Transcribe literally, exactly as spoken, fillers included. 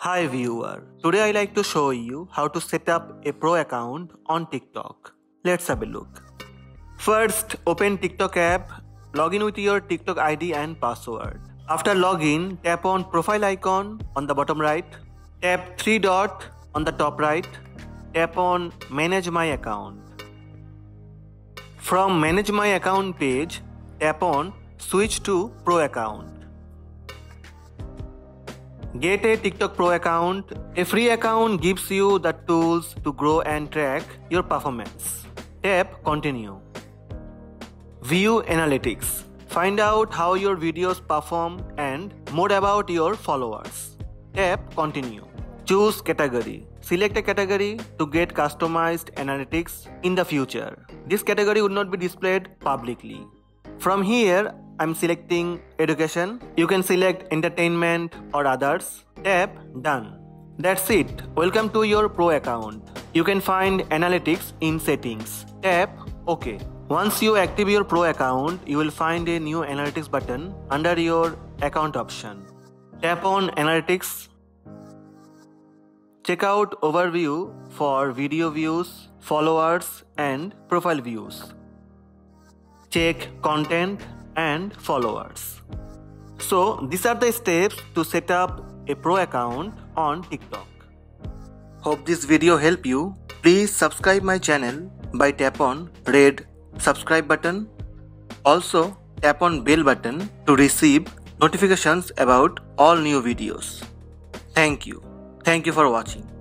Hi viewer, today I like to show you how to set up a pro account on TikTok. Let's have a look. First, open TikTok app, log in with your TikTok I D and password. After login, tap on profile icon on the bottom right, tap three dot on the top right, tap on manage my account. From manage my account page, tap on switch to pro account. Get a TikTok Pro account. A free account gives you the tools to grow and track your performance. Tap continue. View analytics. Find out how your videos perform and more about your followers. Tap continue. Choose category. Select a category to get customized analytics in the future. This category would not be displayed publicly. From here, I'm selecting education. You can select entertainment or others. Tap done. That's it. Welcome to your pro account. You can find analytics in settings. Tap OK. Once you activate your pro account, you will find a new analytics button under your account option. Tap on analytics. Check out overview for video views, followers and profile views. Check content and followers. So these are the steps to set up a pro account on TikTok. Hope this video helped you. Please subscribe my channel by tap on red subscribe button. Also tap on bell button to receive notifications about all new videos. Thank you. Thank you for watching.